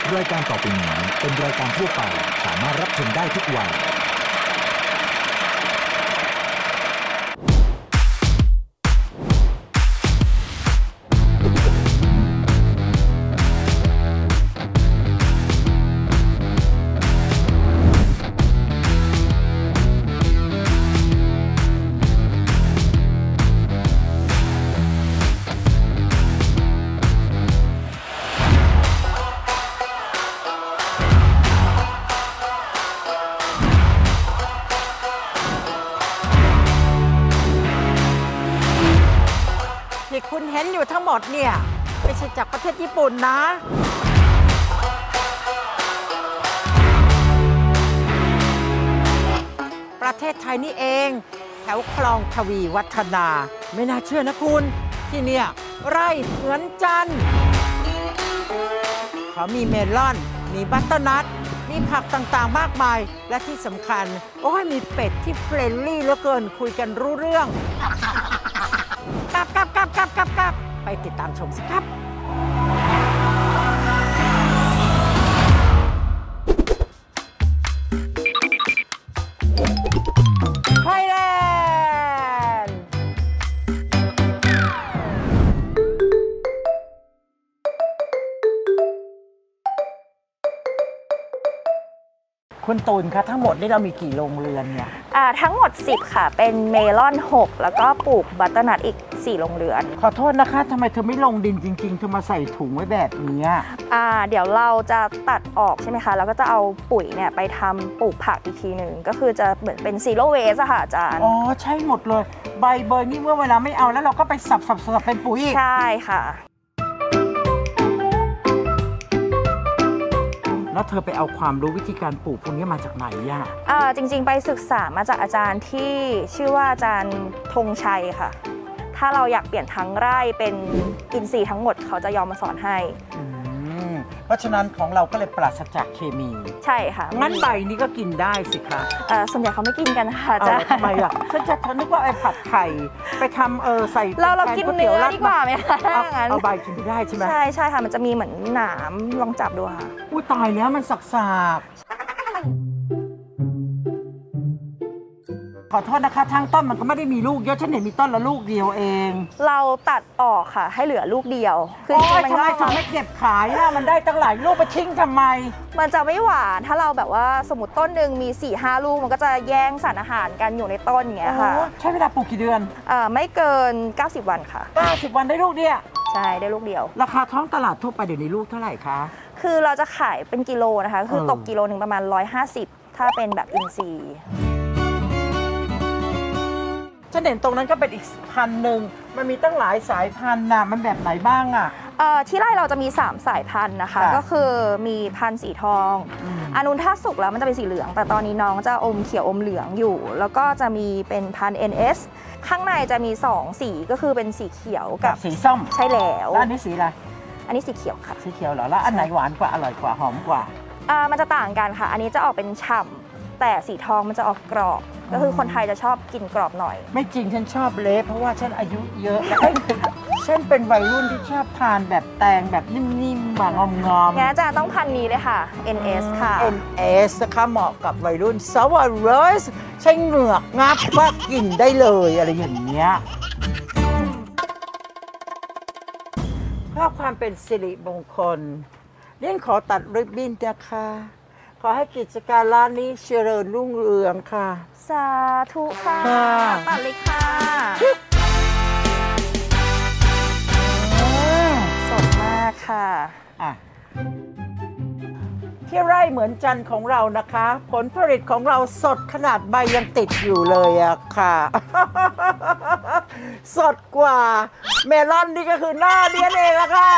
รายการต่อไปนี้เป็นรายการทั่วไปสามารถรับชมได้ทุกวัยที่คุณเห็นอยู่ทั้งหมดเนี่ยไม่ใช่จากประเทศญี่ปุ่นนะประเทศไทยนี่เองแถวคลองทวีวัฒนาไม่น่าเชื่อนะคุณที่เนี่ยไร่เหมือนจันทร์เขามีเมลอนมีบัตเตอร์นัทมีผักต่างๆมากมายและที่สำคัญโอ้ยมีเป็ดที่เฟรนลี่เหลือเกินคุยกันรู้เรื่องกับไปติดตามชมสิครับไทยแลนด์คุณตูนคะทั้งหมดนี่เรามีกี่โรงเรือนเนี่ยทั้งหมด10ค่ะเป็นเมลอน6แล้วก็ปลูกบัตเตอร์นัทอีก4โรงเรือนขอโทษนะคะทำไมเธอไม่ลงดินจริงๆเธอมาใส่ถุงไว้แบบนี้เดี๋ยวเราจะตัดออกใช่ไหมคะแล้วก็จะเอาปุ๋ยเนี่ยไปทำปลูกผักอีกทีหนึ่งก็คือจะเหมือนเป็นซีโร่เวสค่ะอาจารย์อ๋อใช่หมดเลยใบเบยนี่เมื่อเวลาไม่เอาแล้วเราก็ไปสับเป็นปุ๋ยใช่ค่ะแล้วเธอไปเอาความรู้วิธีการปลูกพวกนี้มาจากไหนจริงๆไปศึกษามาจากอาจารย์ที่ชื่อว่าอาจารย์ธงชัยค่ะถ้าเราอยากเปลี่ยนทั้งไร่เป็นอินทรีย์ทั้งหมดเขาจะยอมมาสอนให้เพราะฉะนั้นของเราก็เลยปราศจากเคมีใช่ค่ะงั้นใบนี้ก็กินได้สิคะส่วนใหญ่เขาไม่กินกันค่ะอาจารย์ทำไมฉันนึกว่าไอ้ผัดไข่ไปทำใส่เรากินเนื้อดีกว่าไหมคะเอาใบกินได้ใช่ไหมใช่ค่ะมันจะมีเหมือนหนามลองจับดูค่ะอุ้ยตายแล้วมันสักขอโทษนะคะทั้งต้นมันก็ไม่ได้มีลูกเยอะฉันเห็นมีต้นละลูกเดียวเองเราตัดออกค่ะให้เหลือลูกเดียวคือทำไมถึงไม่เก็บขายล่ะมันได้ตั้งหลายลูกไปทิ้งทำไมมันจะไม่หวานถ้าเราแบบว่าสมมติต้นหนึ่งมี 4-5 ลูกมันก็จะแย่งสารอาหารกันอยู่ในต้นอย่างเงี้ยค่ะใช้เวลาปลูกกี่เดือนไม่เกิน90 วันค่ะ 90 วันได้ลูกเดียวใช่ได้ลูกเดียวราคาท้องตลาดทั่วไปเดี๋ยวนี้ลูกเท่าไหร่คะคือเราจะขายเป็นกิโลนะคะคือตกกิโลนึงประมาณ150ถ้าเป็นแบบอินทรีย์ฉันเห็นตรงนั้นก็เป็นอีกพันหนึ่งมันมีตั้งหลายสายพันธุ์นะมันแบบไหนบ้างที่ไร่เราจะมี3สายพันธุ์นะคะก็คือมีพันธุ์สีทองอันนู้นถ้าสุกแล้วมันจะเป็นสีเหลืองแต่ตอนนี้น้องจะอมเขียวอมเหลืองอยู่แล้วก็จะมีเป็นพันธุ์ NS ข้างในจะมี2สีก็คือเป็นสีเขียวกับสีส้มใช่แล้วแล้วอันนี้สีอะไรอันนี้สีเขียวค่ะสีเขียวเหรอแล้วอันไหนหวานกว่าอร่อยกว่าหอมกว่ามันจะต่างกันค่ะอันนี้จะออกเป็นฉ่ำแต่สีทองมันจะออกกรอบก็คือคนไทยจะชอบกินกรอบหน่อยไม่จริงฉันชอบเละเพราะว่าฉันอายุเยอะแล้วฉันเป็นวัยรุ่นที่ชอบทานแบบแตงแบบนิ่มๆแบบงอมๆงั้นจะต้องพันนี้เลยค่ะ NS ค่ะ NS นะคะเหมาะกับวัยรุ่นสาวรสใช้เหงือกงับว่ากินได้เลยอะไรอย่างเงี้ยเพื่อความเป็นสิริมงคลเรียนขอตัดริบบิ้นนะคะขอให้กิจการร้านนี้เจริญรุ่งเรืองค่ะสาธุค่ะตัดเลยค่ะสดมากค่ะที่ไร่เหมือนจันทร์ของเรานะคะผลผลิตของเราสดขนาดใบยังติดอยู่เลยอะค่ะสดกว่าเมลอนนี่ก็คือหน้าเดียนเองอะค่ะ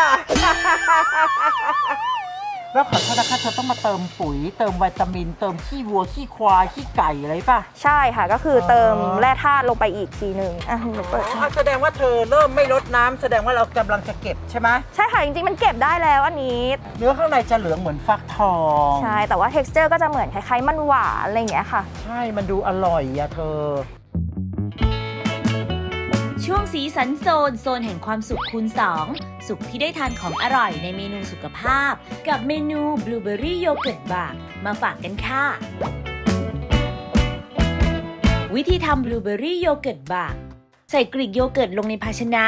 แล้วขอโทษนะคะเธอต้องมาเติมปุ๋ยเติมวิตามินเติมขี้วัวขี้ควายขี้ไก่อะไรป่ะใช่ค่ะก็คือเติมแร่ธาตุลงไปอีกทีหนึ่งแสดงว่าเธอเริ่มไม่ลดน้ำแสดงว่าเรากำลังจะเก็บใช่ไหมใช่ค่ะจริงๆมันเก็บได้แล้วอันนี้เนื้อข้างในจะเหลืองเหมือนฟักทองใช่แต่ว่า texture ก็จะเหมือนคล้ายๆมันหวานอะไรอย่างเงี้ยค่ะใช่มันดูอร่อยอะเธอช่วงสีสันโซนแห่งความสุขคูณ 2 สุขที่ได้ทานของอร่อยในเมนูสุขภาพกับเมนูบลูเบอรี่โยเกิร์ตบาร์มาฝากกันค่ะวิธีทำบลูเบอรี่โยเกิร์ตบาร์ใส่กรีกโยเกิร์ตลงในภาชนะ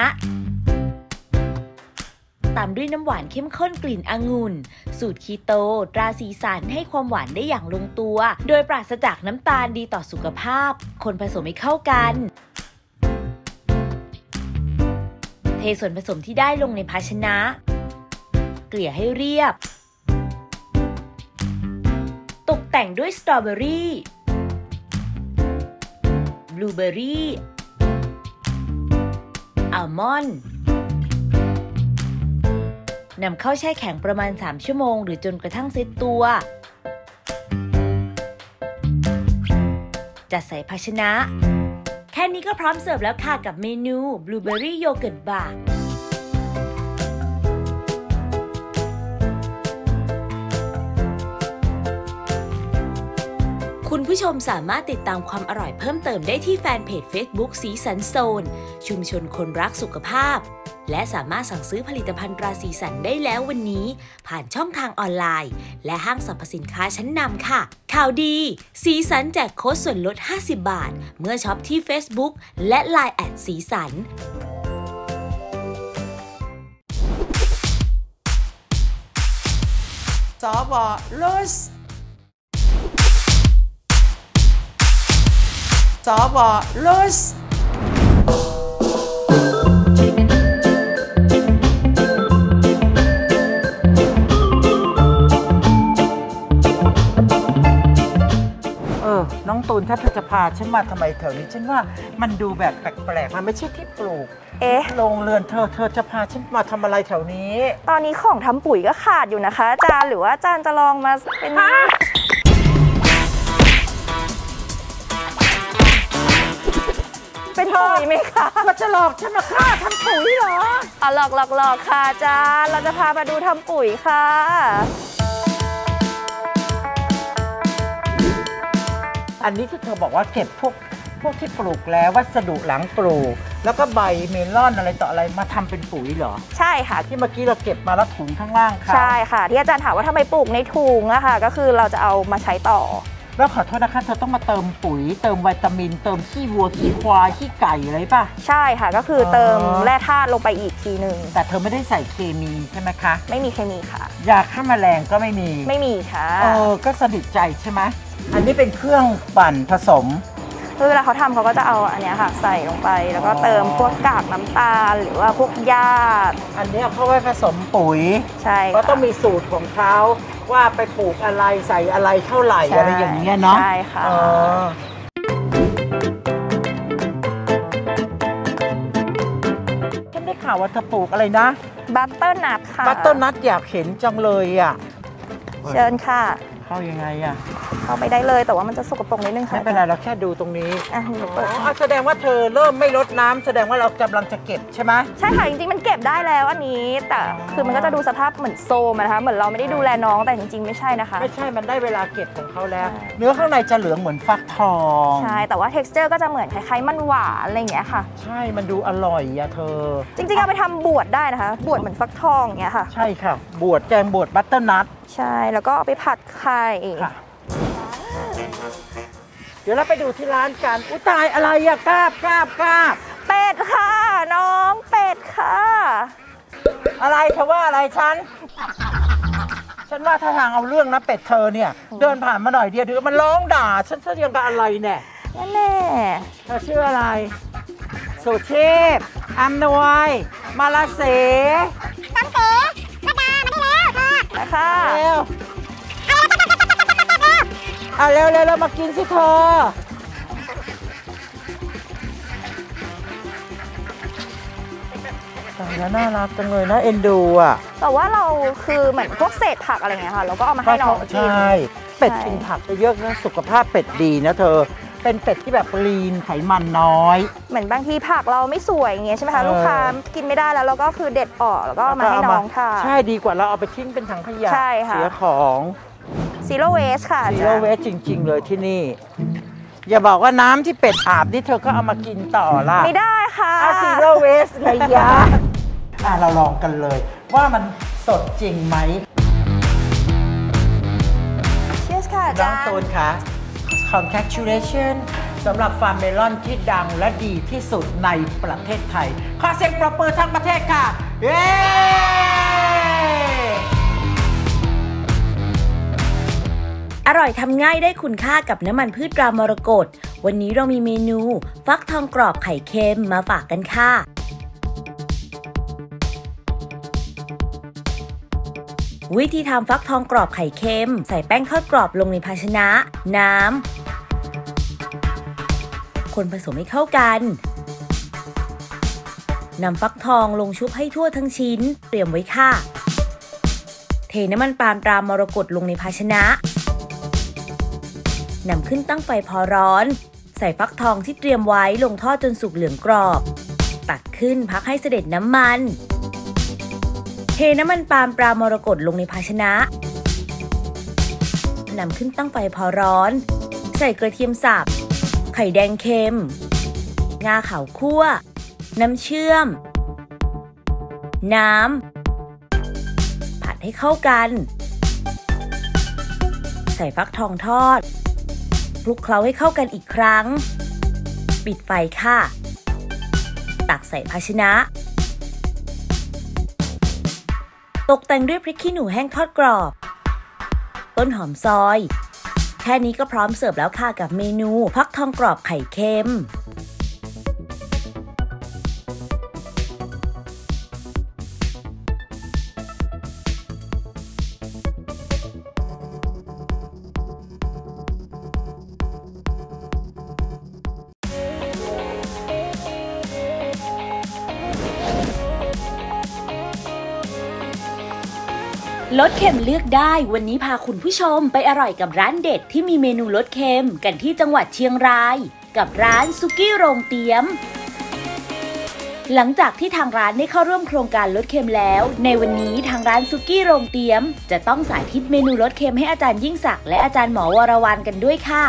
ตามด้วยน้ำหวานเข้มข้นกลิ่นองุ่นสูตรคีโตตราสีสันให้ความหวานได้อย่างลงตัวโดยปราศจากน้ำตาลดีต่อสุขภาพคนผสมให้เข้ากันเทส่วนผสมที่ได้ลงในภาชนะเกลี่ยให้เรียบตกแต่งด้วยสตรอเบอรี่บลูเบอรี่อัลมอนด์นำเข้าแช่แข็งประมาณ3ชั่วโมงหรือจนกระทั่งเซ็ตตัวจัดใส่ภาชนะแค่นี้ก็พร้อมเสิร์ฟแล้วค่ะกับเมนูบลูเบอรี่โยเกิร์ตบาร์คุณผู้ชมสามารถติดตามความอร่อยเพิ่มเติมได้ที่แฟนเพจ Facebook สีสันโซนชุมชนคนรักสุขภาพและสามารถสั่งซื้อผลิตภัณฑ์ตราสีสันได้แล้ววันนี้ผ่านช่องทางออนไลน์และห้างสรรพสินค้าชั้นนำค่ะข่าวดีสีสันแจกโค้ดส่วนลด50 บาทเมื่อช็อปที่ Facebook และ LINE แอดสีสันสวลุสสวลุสน้องตูนถ้าเธอจะพาฉันมาทำไมแถวนี้ฉันว่ามันดูแบบแปลกๆมันไม่ใช่ที่ปลูกโรงเรือนเธอจะพาฉันมาทำอะไรแถวนี้ตอนนี้ของทำปุ๋ยก็ขาดอยู่นะคะอาจารย์หรือว่าอาจารย์จะลองมาเป็นปุ๋ยไหมคะว่าจะหลอกฉันมาฆ่าทำปุ๋ยเหรอหลอกค่ะอาจารย์เราจะพามาดูทำปุ๋ยค่ะอันนี้ที่เธอบอกว่าเก็บพวกที่ปลูกแล้ววัสดุหลังปลูกแล้วก็ใบเมลอนอะไรต่ออะไรมาทำเป็นปุ๋ยเหรอใช่ค่ะที่เมื่อกี้เราเก็บมาแล้วถุงข้างล่างค่ะใช่ค่ะที่อาจารย์ถามว่าทำไมปลูกในถุงอะค่ะก็คือเราจะเอามาใช้ต่อแล้วขอโทษนะคะเธอต้องมาเติมปุ๋ยเติมวิตามินเติมขี้วัวขี้ควายขี้ไก่อะไรป่ะใช่ค่ะก็คือเติมแร่ธาตุลงไปอีกทีนึงแต่เธอไม่ได้ใส่เคมีใช่ไหมคะไม่มีเคมีค่ะยาฆ่าแมลงก็ไม่มีค่ะก็สนิทใจใช่ไหมอันนี้เป็นเครื่องปั่นผสมคือเวลาเขาทำเขาก็จะเอาอันนี้ค่ะใส่ลงไปแล้วก็เติมพวกกากน้ำตาลหรือว่าพวกหญ้าอันนี้เขาไว้ผสมปุ๋ยใช่ก็ต้องมีสูตรของเขาว่าไปปลูกอะไรใส่อะไรเท่าไหร่อะไรอย่างเงี้ยเนาะใช่ค่ะฉันได้ข่าวว่าเธอปลูกอะไรนะบัตเตอร์นัทค่ะบัตเตอร์นัทอยากเห็นจังเลยอ่ะเชิญค่ะเข้ายังไงอ่ะเข้าไปได้เลยแต่ว่ามันจะสกปรกนิดนึงค่ะไม่เป็นไรเราแค่ดูตรงนี้แสดงว่าเธอเริ่มไม่รดน้ำแสดงว่าเรากำลังจะเก็บใช่ไหมใช่ค่ะจริงๆมันเก็บได้แล้วอันนี้แต่คือมันก็จะดูสภาพเหมือนโซมนะคะเหมือนเราไม่ได้ดูแลน้องแต่จริงๆไม่ใช่นะคะไม่ใช่มันได้เวลาเก็บของเขาแล้วเนื้อข้างในจะเหลืองเหมือนฟักทองใช่แต่ว่า texture ก็จะเหมือนคล้ายๆมันหวานอะไรอย่างเงี้ยค่ะใช่มันดูอร่อยอะเธอจริงๆเอาไปทำบวชได้นะคะบวชเหมือนฟักทองอย่างเงี้ยค่ะใช่ค่ะบวชแกงบวชบัตเตอร์นัทใช่แล้วก็เอาไปผัดไข่เดี๋ยวเราไปดูที่ร้านกันอุยตายอะไรอะกราบเป็ดค่ะน้องเป็ดค่ะอะไรเธอว่าอะไรฉันว่าถ้าทางเอาเรื่องนะเป็ดเธอเนี่ยเดินผ่านมาหน่อยเดียวเดี๋ยวมันร้องด่าฉันเรียงกับอะไรเนี่ยนั่นแน่เธอชื่ออะไรสุเทพอำนวยมาลาเสมาดามาได้แล้วค่ะเร็วเร็วมากินสิเธอแล้วน่ารักจังเลยนะเอ็นดูอ่ะแต่ว่าเราคือเหมือนพวกเศษผักอะไรเงี้ยค่ะเราก็เอามาให้น้องกินใช่เป็ดกินผักเยอะนะสุขภาพเป็ดดีนะเธอเป็นเป็ดที่แบบลีนไขมันน้อยเหมือนบางทีผักเราไม่สวยอย่างเงี้ยใช่ไหมคะลูกค้ากินไม่ได้แล้วเราก็คือเด็ดออกแล้วก็มาให้น้องค่ะใช่ดีกว่าเราเอาไปทิ้งเป็นถังขยะเสียของ Zero Waste ค่ะ Zero Waste จริงๆเลยที่นี่อย่าบอกว่าน้ำที่เป็ดอาบนี่เธอก็เอามากินต่อล่ะไม่ได้ค่ะ zero waste ไงยะเราลองกันเลยว่ามันสดจริงไหม Cheers ค่ะอาน้อจาง รย์ตูนค่ะ congratulation สำหรับฟาร์มเมลอนที่ดังและดีที่สุดในประเทศไทยขอเสียงปรบมือทั้งประเทศค่ะ เย้อร่อยทำง่ายได้คุณค่ากับน้ำมันพืชตรามรกตวันนี้เรามีเมนูฟักทองกรอบไข่เค็มมาฝากกันค่ะวิธีทำฟักทองกรอบไข่เค็มใส่แป้งทอดกรอบลงในภาชนะน้ำคนผสมให้เข้ากันนำฟักทองลงชุบให้ทั่วทั้งชิ้นเตรียมไว้ค่ะเทน้ำมันปาล์มตรามรกตลงในภาชนะนำขึ้นตั้งไฟพอร้อนใส่ฟักทองที่เตรียมไว้ลงทอดจนสุกเหลืองกรอบตักขึ้นพักให้เสด็จน้ำมันเทน้ำมันปาล์มปลามรกตลงในภาชนะนำขึ้นตั้งไฟพอร้อนใส่กระเทียมสับไข่แดงเค็มงาขาวคั่วน้ำเชื่อมน้ำผัดให้เข้ากันใส่ฟักทองทอดคลุกเคล้าให้เข้ากันอีกครั้งปิดไฟค่ะตักใส่ภาชนะตกแต่งด้วยพริกขี้หนูแห้งทอดกรอบต้นหอมซอยแค่นี้ก็พร้อมเสิร์ฟแล้วค่ะกับเมนูฟักทองกรอบไข่เค็มลดเค็มเลือกได้วันนี้พาคุณผู้ชมไปอร่อยกับร้านเด็ดที่มีเมนูลดเค็มกันที่จังหวัดเชียงรายกับร้านสุกี้โรงเตี๋ยมหลังจากที่ทางร้านได้เข้าร่วมโครงการลดเค็มแล้วในวันนี้ทางร้านสุกี้โรงเตี๋ยมจะต้องสาธิตเมนูลดเค็มให้อาจารย์ยิ่งศักดิ์และอาจารย์หมอวรวรรณกันด้วยค่ะ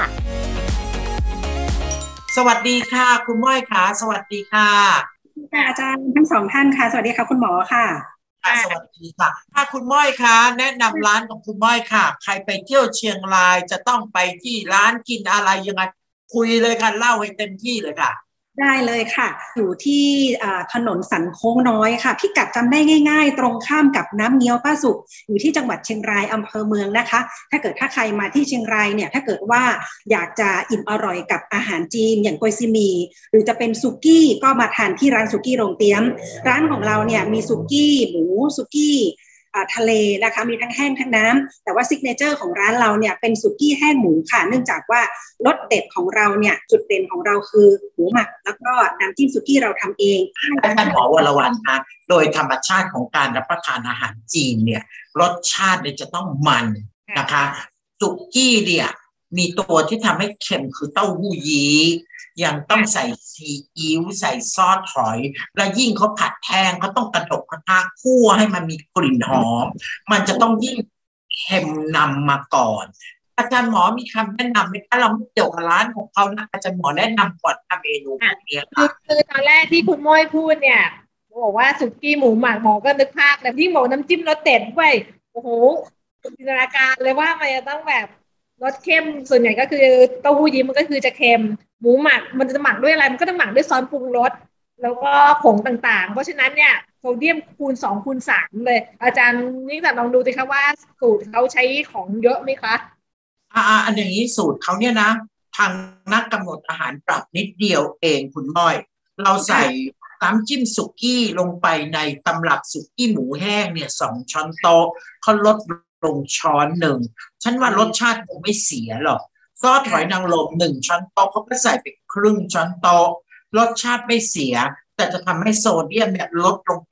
สวัสดีค่ะคุณม้อยค่ะสวัสดีค่ะอาจารย์ทั้งสองท่านค่ะสวัสดีค่ะคุณหมอค่ะสวัสดีค่ะถ้าคุณม้อยค่ะแนะนำร้านของคุณม้อยค่ะใครไปเที่ยวเชียงรายจะต้องไปที่ร้านกินอะไรยังไงคุยเลยค่ะเล่าให้เต็มที่เลยค่ะได้เลยค่ะอยู่ที่ถนนสันโค้งน้อยค่ะพิกัดจำได้ง่ายๆตรงข้ามกับน้ำเงี้ยวป้าสุกอยู่ที่จังหวัดเชียงรายอำเภอเมืองนะคะถ้าเกิดถ้าใครมาที่เชียงรายเนี่ยถ้าเกิดว่าอยากจะอิ่มอร่อยกับอาหารจีนอย่างโกยซีหมี่หรือจะเป็นสุกี้ก็มาทานที่ร้านสุกี้โรงเตี๋ยมร้านของเราเนี่ยมีสุกี้หมูสุกี้ทะเลนะคะมีทั้งแห้งทั้งน้ำแต่ว่าซิกเนเจอร์ของร้านเราเนี่ยเป็นสุกี้แห้งหมูค่ะเนื่องจากว่ารสเด็ดของเราเนี่ยจุดเด่นของเราคือหมูหมักแล้วก็น้ำจิ้มสุกี้เราทำเองอาจารย์หมอวรวรรณคะโดยธรรมชาติของการรับประทานอาหารจีนเนี่ยรสชาติเนี่ยจะต้องมันนะคะสุกี้เนี่ยมีตัวที่ทำให้เค็มคือเต้าหู้ยี้ยังต้องใส่ซีอิ๊วใส่ซอสหอยและยิ่งเขาผัดแห้งเขาต้องกระดกกระทะคั่วให้มันมีกลิ่นหอมมันจะต้องยิ่งเค็มนำมาก่อนอาจารย์หมอมีคำแนะนำไหมคะเราไม่เกี่ยวกับร้านของเขานะอาจารย์หมอแนะนำก่อนทำเมนูพวกนี้ค่ะคือตอนแรกที่คุณม้อยพูดเนี่ยบอกว่าสุกี้หมูหมักหมอก็นึกภาพแต่ที่หมอน้ำจิ้มรสเด็ดด้วยโอ้โหจินตนาการเลยว่ามันจะต้องแบบรสเข้มส่วนใหญ่ก็คือเต้าหู้ยี้มันก็คือจะเค็มหมูหมักมันจะหมักด้วยอะไรมันก็ต้องหมักด้วยซอสปรุงรสแล้วก็ผงต่างๆเพราะฉะนั้นเนี่ยโซเดียมคูณ2คูณ3เลยอาจารย์ยิ่งแต่ลองดูสิคะว่าสูตรเขาใช้ของเยอะไหมคะอันอย่างนี้สูตรเขาเนี่ยนะทางนักกำหนดอาหารปรับนิดเดียวเองคุณม้อยเราใส่น้ำจิ้มสุกี้ลงไปในตำรับสุกี้หมูแห้งเนี่ย2 ช้อนโต๊ะเขาลดลงช้อนหนึ่งฉันว่ารสชาติคงไม่เสียหรอกซอสหอยนางรม1 ช้อนโต๊ะเขาก็ใส่ไปครึ่งช้อนโต๊ะรสชาติไม่เสียแต่จะทำให้โซเดียมเนี่ยลดลงไป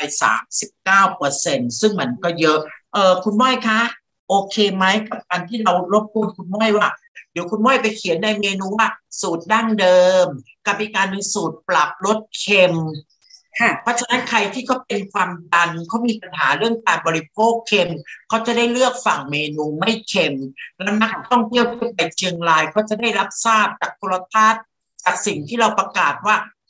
39% ซึ่งมันก็เยอะคุณม้อยคะโอเคไหมกับการที่เรารบกวนคุณม้อยว่าเดี๋ยวคุณม้อยไปเขียนในเมนูว่าสูตรดั้งเดิมกับอีกการหนึ่งสูตรปรับลดเค็มเพราะฉะนั้นใครที่เขาเป็นความดันเขามีปัญหาเรื่องการบริโภคเค็มเขาจะได้เลือกฝั่งเมนูไม่เค็มแล้วนักท่องเที่ยวที่ไปเชียงรายเขาจะได้รับทราบจากโทรทัศน์จากสิ่งที่เราประกาศว่า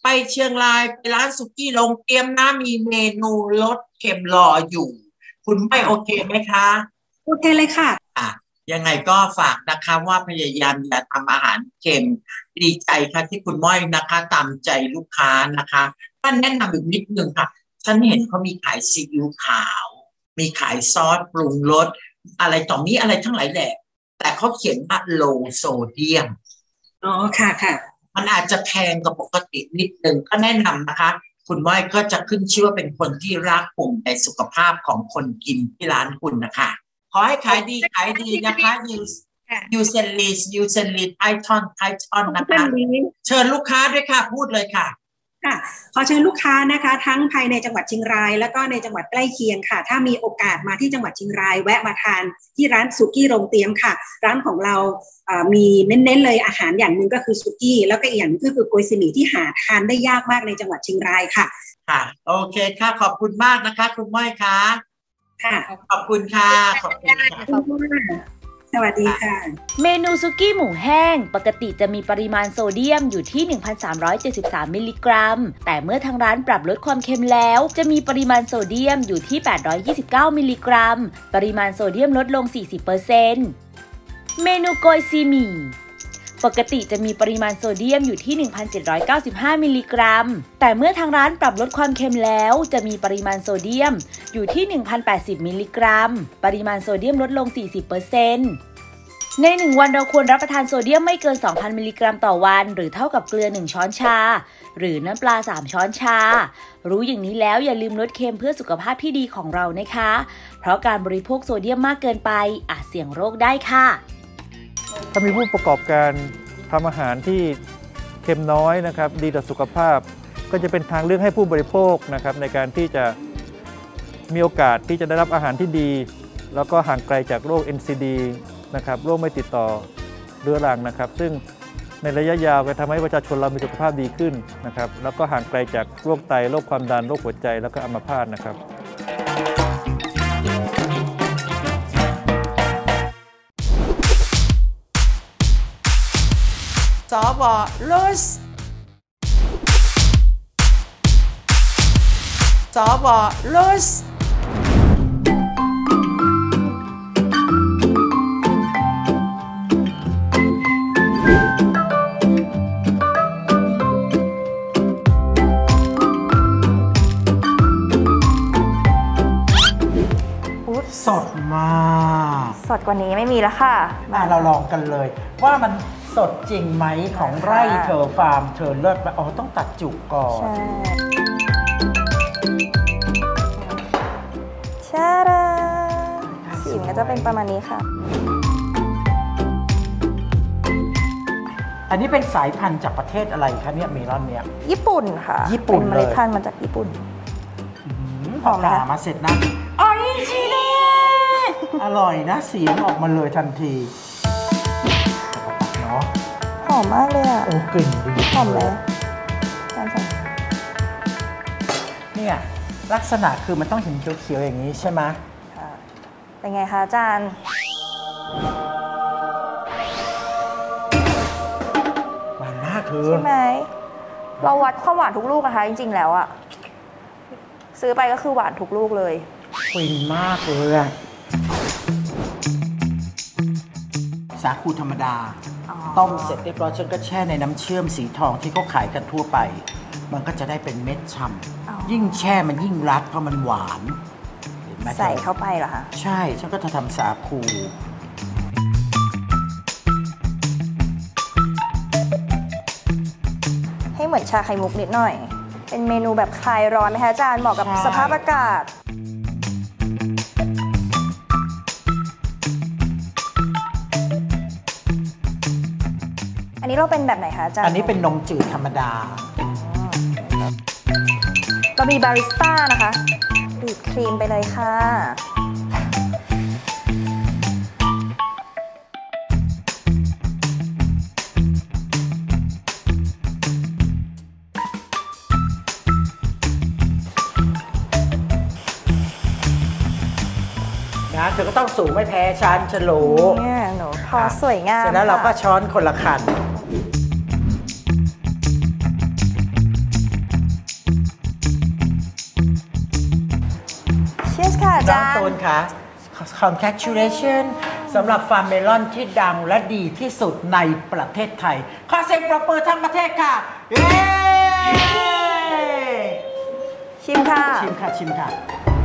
ไปเชียงรายไปร้านสุกี้ลงเตรียมนะมีเมนูรสเค็มรออยู่ คุณไม่โอเคไหมคะโอเคเลยค่ะยังไงก็ฝากนะคะว่าพยายามอย่าทำอาหารเค็มดีใจค่ะที่คุณม้อยนะคะตามใจลูกค้านะคะท่านแนะนำอีกนิดนึงค่ะฉันเห็นเขามีขายซีอิ๊วขาวมีขายซอสปรุงรสอะไรต่อมีอะไรทั้งหลายแหละแต่เขาเขียนว่า low sodium อ๋อค่ะค่ะมันอาจจะแพงกว่าปกตินิดนึงก็แนะนำนะคะคุณม้อยก็จะขึ้นชื่อว่าเป็นคนที่รักห่วงในสุขภาพของคนกินที่ร้านคุณนะคะขอให้ขายดีนะคะยูเซนลีไททอนนะคะเชิญลูกค้าด้วยค่ะพูดเลยค่ะค่ะขอเชิญลูกค้านะคะทั้งภายในจังหวัดเชียงรายแล้วก็ในจังหวัดใกล้เคียงค่ะถ้ามีโอกาสมาที่จังหวัดเชียงรายแวะมาทานที่ร้านสุกี้โรงเตรียมค่ะร้านของเรามีเน้นๆเลยอาหารอย่างหนึ่งก็คือสุกี้แล้วก็อีกอย่างก็คือโกยซีหมี่ที่หาทานได้ยากมากในจังหวัดเชียงรายค่ะค่ะโอเคค่ะขอบคุณมากนะคะคุณม้อยค่ะค่ะขอบคุณค่ะขอบคุณค่ะสวัสดีค่ะเมนูสุกี้หมูแห้งปกติจะมีปริมาณโซเดียมอยู่ที่ 1,373 มิลลิกรัมแต่เมื่อทางร้านปรับลดความเค็มแล้วจะมีปริมาณโซเดียมอยู่ที่ 829 มิลลิกรัมปริมาณโซเดียมลดลง 40% เมนูโกยซีหมี่ปกติจะมีปริมาณโซเดียมอยู่ที่ 1,795 มิลลิกรัมแต่เมื่อทางร้านปรับลดความเค็มแล้วจะมีปริมาณโซเดียมอยู่ที่ 1,080 มิลลิกรัมปริมาณโซเดียมลดลง 40% ใน1วันเราควรรับประทานโซเดียมไม่เกิน 2,000 มิลลิกรัมต่อวันหรือเท่ากับเกลือ1ช้อนชาหรือน้ำปลา3ช้อนชารู้อย่างนี้แล้วอย่าลืมลดเค็มเพื่อสุขภาพที่ดีของเรานะคะเพราะการบริโภคโซเดียมมากเกินไปอาจเสี่ยงโรคได้ค่ะถ้ามีผู้ประกอบการทำอาหารที่เค็มน้อยนะครับดีต่อสุขภาพก็จะเป็นทางเลือกให้ผู้บริโภคนะครับในการที่จะมีโอกาสที่จะได้รับอาหารที่ดีแล้วก็ห่างไกลจากโรค NCD นะครับโรคไม่ติดต่อเรื้อรังนะครับซึ่งในระยะยาวจะทำให้ประชาชนเรามีสุขภาพดีขึ้นนะครับแล้วก็ห่างไกลจากโรคไตโรคความดันโรคหัวใจแล้วก็อัมพาตนะครับสว.ลุสสว.ลุสสดมากสดกว่านี้ไม่มีแล้วค่ะเราลองกันเลยว่ามันสดจริงไหมของไร่เธอฟาร์มเธอเลิศอ๋อต้องตัดจุกก่อนใช่สีมันก็จะเป็นประมาณนี้ค่ะอันนี้เป็นสายพันธุ์จากประเทศอะไรคะเนี่ยเมลอนเนี่ยญี่ปุ่นค่ะญี่ปุ่นเป็นเมล็ดพันธุ์มาจากญี่ปุ่นหอมนะมาเสร็จนะอ๋อชิเล่อร่อยนะเสียงออกมาเลยทันทีเนาะหอมมากเลยอ่ะโอ้กลิ่นดีหอมเลยเนี่ยลักษณะคือมันต้องเห็นเขียวๆอย่างนี้ใช่ไหมเป็นไงคะอาจารย์หวานมากเธอใช่ไหมเราวัดความหวานทุกลูกนะคะจริงๆแล้วอะซื้อไปก็คือหวานทุกลูกเลยฟินมากเลยอะสาคูธรรมดาต้มเสร็จเรียบร้อยฉันก็แช่ในน้ำเชื่อมสีทองที่เขาขายกันทั่วไปมันก็จะได้เป็นเม็ดฉ่ำยิ่งแช่มันยิ่งรัดเพราะมันหวานใส่เข้าไปเหรอคะใช่ฉันก็จะทำสาคูให้เหมือนชาไข่มุกนิดหน่อยเป็นเมนูแบบคลายร้อนไหมคะอาจารย์เหมาะกับสภาพอากาศอันนี้เราเป็นแบบไหนคะอาจารย์อันนี้เป็นนมจืดธรรมดาเรามีบาริสต้านะคะบีบครีมไปเลยค่ะนะเธอก็ต้องสูงไม่แพ้ฉันฉลูเนี่ยหนูพอสวยงามเสร็จแล้วเราก็ช้อนคนละคันคุณคะ congratulation สำหรับฟาร์มเมลอนที่ดังและดีที่สุดในประเทศไทยขอเสียงปรบมือทั้งประเทศค่ะเย้ชิมค่ะชิมค่ะชิมค่ะ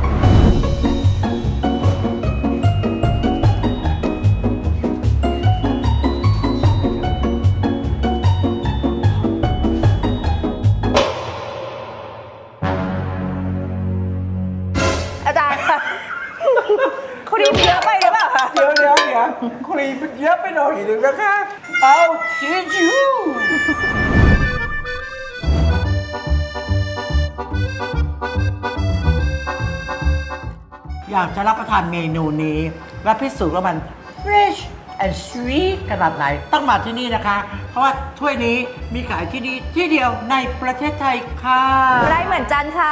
อาจารย์ครีมเยอะไปหรือเปล่าคะเดี๋ยวครีมมันเยอะไปหน่อยหนึ่งนะคะเอาจิ๋วอยากจะรับประทานเมนูนี้และพิสูจน์ว่ามัน fresh and sweet ขนาดไหนต้องมาที่นี่นะคะ เพราะว่าถ้วยนี้มีขายที่นี่ที่เดียวในประเทศไทยค่ะได้เหมือนจันค่ะ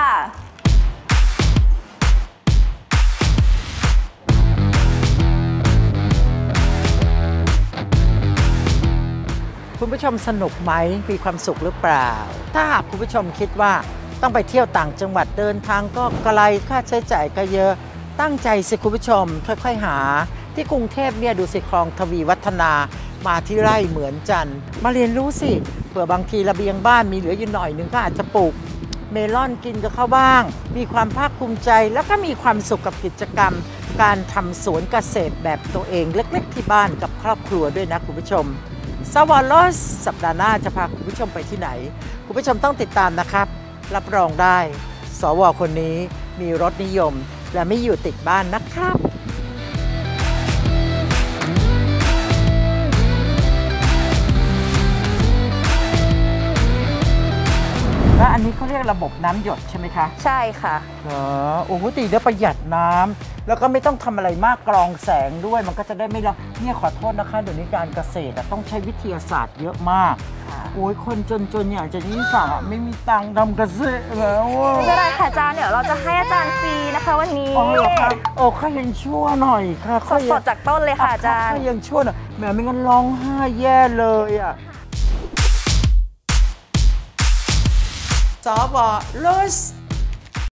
คุณผู้ชมสนุกไหมมีความสุขหรือเปล่าถ้าหากคุณผู้ชมคิดว่าต้องไปเที่ยวต่างจังหวัดเดินทางก็ไกลค่าใช้จ่ายก็เยอะตั้งใจสิคุณผู้ชมค่อยๆหาที่กรุงเทพเนี่ยดูสิคลองทวีวัฒนามาที่ไร่เหมือนจันทร์มาเรียนรู้สิเผื่อบางทีระเบียงบ้านมีเหลืออยู่หน่อยนึงก็อาจจะปลูกเมลอนกินกับเขาบ้างมีความภาคภูมิใจแล้วก็มีความสุขกับกิจกรรมการทำสวนเกษตรแบบตัวเองเล็กๆที่บ้านกับครอบครัวด้วยนะคุณผู้ชมสวอลอสสัปดาห์หน้าจะพาคุณผู้ชมไปที่ไหนคุณผู้ชมต้องติดตามนะครับรับรองได้สวคนนี้มีรสนิยมและไม่อยู่ติดบ้านนะครับและอันนี้เขาเรียกระบบน้ำหยดใช่ไหมคะใช่ค่ะโอ้โหตีแล้วประหยัดน้ำแล้วก็ไม่ต้องทำอะไรมากกรองแสงด้วยมันก็จะได้ไม่ร้อนเนี่ยขอโทษนะคะเดี๋ยวนี้การเกษตรต้องใช้วิทยาศาสตร์เยอะมากโอ้ยคนจนๆอย่างจะยิ่งสั่งไม่มีตังค์ทำเกษตรแล้วไม่เป็นไรค่ะอาจารย์เดี๋ยวเราจะให้อาจารย์ฟรีนะคะวันนี้อ๋อเหรอคะโอ้ข้ายังชั่วหน่อยค่ะสดจากต้นเลยค่ะอาจารย์ข้ายังชั่วหน่อยแหมไม่งั้นร้องไห้แย่เลยอ่ะสว.ลส